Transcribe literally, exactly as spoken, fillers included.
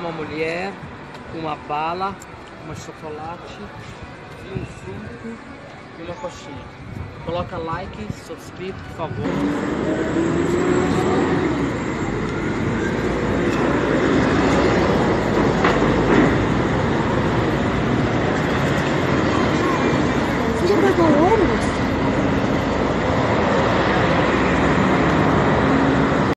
uma mulher, uma bala, uma chocolate e um suco e uma coxinha. Coloca like, subscribe, por favor.